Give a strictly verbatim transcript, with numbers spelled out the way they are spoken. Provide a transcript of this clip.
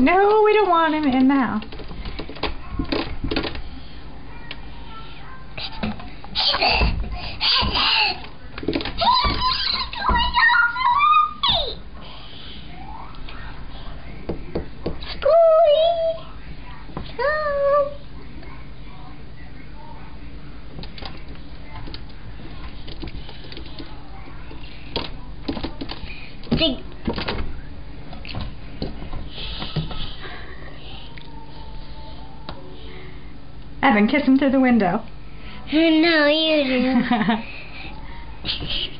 No, we don't want him in the house. Evan, kiss him through the window. No, you do.